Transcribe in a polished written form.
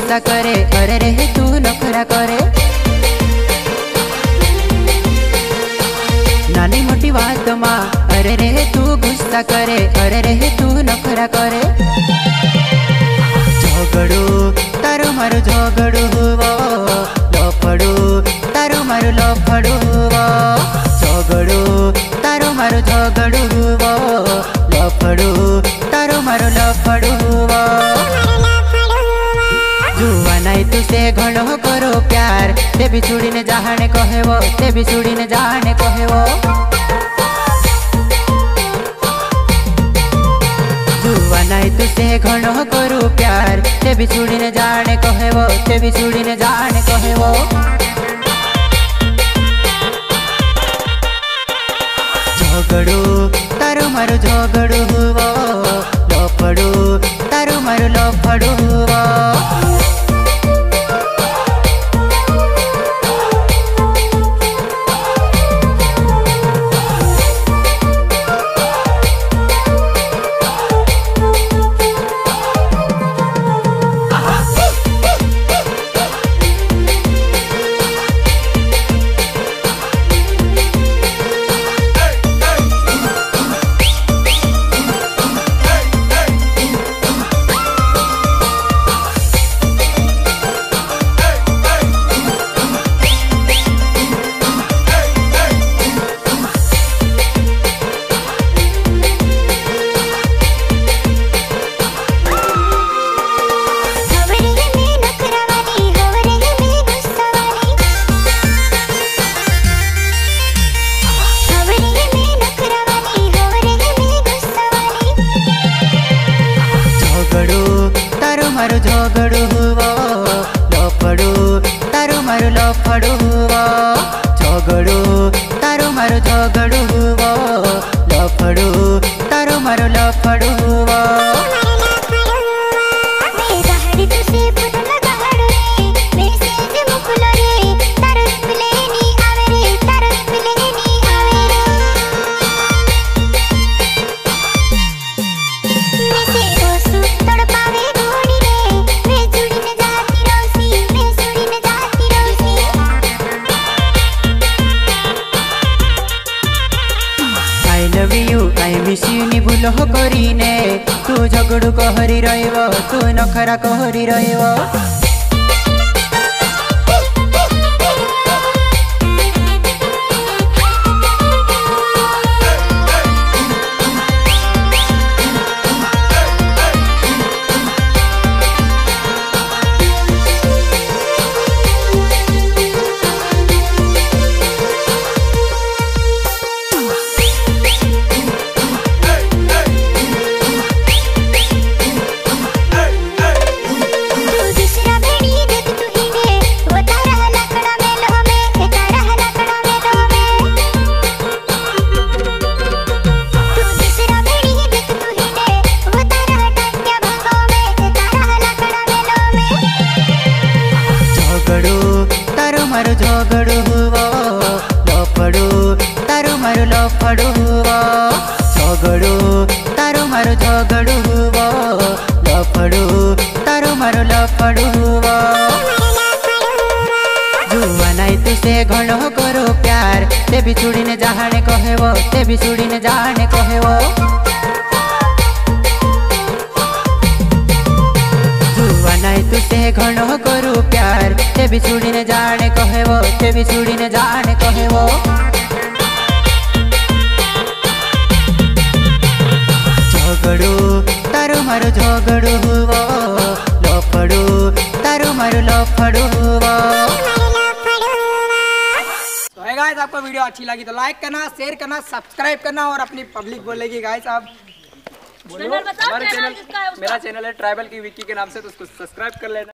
गुस्सा करे, अरे रे तू नखरा करे। नानी मोटी बात मां अरे रे तू गुस्सा करे, अरे रे तू नखरा करे। झगड़ू तारो मारो झगड़ू हुआ, लफड़ू तारो मारो लफड़ू हुआ। झगड़ू तारो मारो झगड़ू हुआ, लफड़ू तारो मारो लफड़ू हुआ। जुआ नहीं तुसे घणो करो प्यार, ते भी छुड़ी ने जाने कहे वो, ते भी छुड़ी ने जाने कहे वो। जुआ नहीं तुसे घणो करो प्यार, ते भी छुड़ी ने जाने कहे वो, ते भी छुड़ी ने जाने कहे वो। झगड़ू तारो मारो झगड़ू हुआ, लफड़ू तारो मारो लफड़ू हुआ। मारो झगड़ू हुआ, लफड़ू तारो मारो लफड़ू हुआ। झगड़ू तारो मारो झगड़ू हुआ, लफड़ू तारो मारो लफड़ू हुआ। आई मिस यू नी भूल करीने, तू झगड़ू कहरी रहिबो, तू नखरा कहरी रहिबो। मारो झगड़ू हुआ, लफड़ू तारो मारो लफड़ू हुआ। झगड़ू तारो मारो झगड़ू हुआ, लफड़ू तारो मारो लफड़ू हुआ। जुआ नहीं तुसे घणो करो प्यार, ते भी छुड़ी ने जाने कहे वो, ते भी छुड़ी ने जाने कहे वो। जुआ नहीं तुसे घणो करू प्यार, ते भी छुड़ी ने जाने कहे वो, ते भी छुड़ी ने जाने कहे वो। झगड़ू तारो मारो झगड़ू हुआ, लफड़ू तारो मारो लफड़ू हुआ। तो है गाइस, आपको वीडियो अच्छी लगी तो लाइक करना, शेयर करना, सब्सक्राइब करना और अपनी पब्लिक बोलेगी गाइस आप बोलो। हमारे चैनल, मेरा चैनल है ट्राइबल की विक्की के नाम से, तो उसको सब्सक्राइब कर लेना।